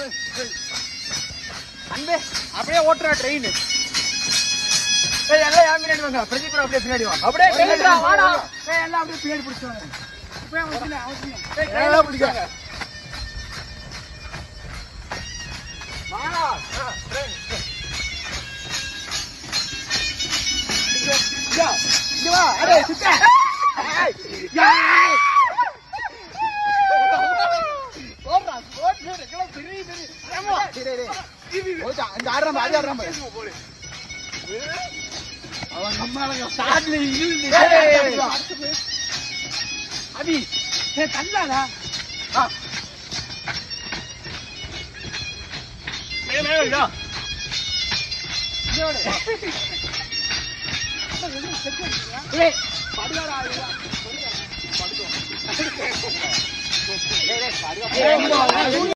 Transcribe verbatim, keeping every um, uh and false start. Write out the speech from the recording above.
அன்பே அப்படியே ஓட்டுறா ட்ரெயின். ஏய் எல்லாம் யார் பின்னாடி வாங்க. பிரதீப் அப்படியே பின்னாடி வா. அப்படியே பின்னாடிடா வாடா. ஏய் எல்லாம் அப்படியே பின்னாடி பிடிச்சுவாங்க. இப்பவே அவசியம் அவசியம். ஏய் கையில பிடிக்காங்க. வாடா. ட்ரெயின். யா. இங்க வா. அடே சுத்த. ஏய். ஏய். ஓடுறா. ஓடுற கிளம்ப பெரிய பெரிய. ஆமா. டேய் டேய். ஓடா. இந்த ஆடுறா பாரு ஆடுறா பாரு. அவன் நம்மால ஸ்டார்ட்ல இழுந்து அபி ஏ தள்ளாடா ஆ மேல மேல இதா இதோட ஏய் படுடா ஐயா படுடா படுடா ஏய் ஏய் படுடா